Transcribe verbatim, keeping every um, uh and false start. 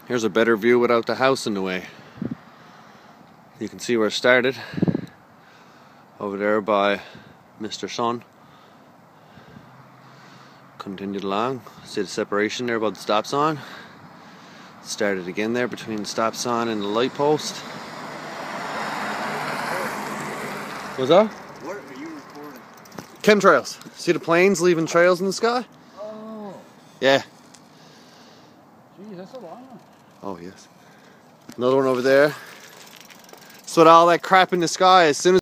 Here's a better view without the house in the way. You can see where it started. Over there by Mister Sun. Continued along. See the separation there above the stop sign. Started again there between the stop sign and the light post. What's that? What are you recording? Chemtrails. See the planes leaving trails in the sky? Oh. Yeah. Gee, that's a long one. Oh yes. Another one over there. So with all that crap in the sky, as soon as